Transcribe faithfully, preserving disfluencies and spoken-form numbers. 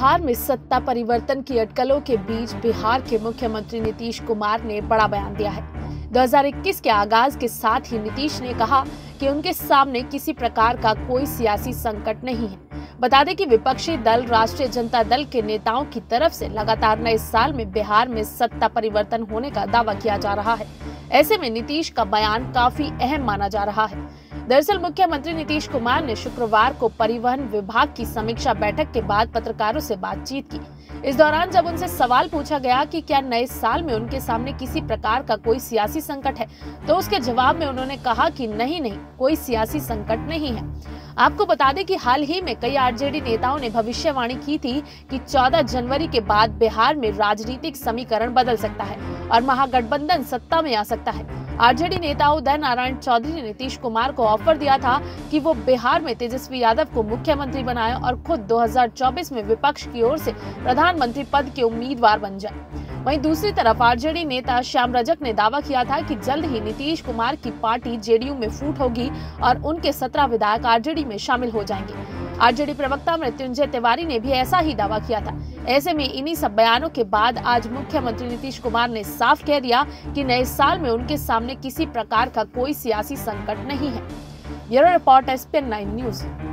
बिहार में सत्ता परिवर्तन की अटकलों के बीच बिहार के मुख्यमंत्री नीतीश कुमार ने बड़ा बयान दिया है। दो हज़ार इक्कीस के आगाज के साथ ही नीतीश ने कहा कि उनके सामने किसी प्रकार का कोई सियासी संकट नहीं है। बता दें कि विपक्षी दल राष्ट्रीय जनता दल के नेताओं की तरफ से लगातार नए साल में बिहार में सत्ता परिवर्तन होने का दावा किया जा रहा है। ऐसे में नीतीश का बयान काफी अहम माना जा रहा है। दरअसल मुख्यमंत्री नीतीश कुमार ने शुक्रवार को परिवहन विभाग की समीक्षा बैठक के बाद पत्रकारों से बातचीत की। इस दौरान जब उनसे सवाल पूछा गया कि क्या नए साल में उनके सामने किसी प्रकार का कोई सियासी संकट है, तो उसके जवाब में उन्होंने कहा कि नहीं नहीं कोई सियासी संकट नहीं है। आपको बता दें कि हाल ही में कई आरजेडी नेताओं ने भविष्यवाणी की थी कि चौदह जनवरी के बाद बिहार में राजनीतिक समीकरण बदल सकता है और महागठबंधन सत्ता में आ सकता है। आरजेडी नेता उदय नारायण चौधरी ने नीतीश कुमार को ऑफर दिया था कि वो बिहार में तेजस्वी यादव को मुख्यमंत्री बनाए और खुद दो हज़ार चौबीस में विपक्ष की ओर से प्रधानमंत्री पद के उम्मीदवार बन जाए। वहीं दूसरी तरफ आरजेडी नेता श्याम रजक ने दावा किया था कि जल्द ही नीतीश कुमार की पार्टी जेडीयू में फूट होगी और उनके सत्रह विधायक आरजेडी में शामिल हो जाएंगे। आरजेडी प्रवक्ता मृत्युंजय तिवारी ने भी ऐसा ही दावा किया था। ऐसे में इन्हीं सब बयानों के बाद आज मुख्यमंत्री नीतीश कुमार ने साफ कह दिया कि नए साल में उनके सामने किसी प्रकार का कोई सियासी संकट नहीं है। Bureau report S P N nine news.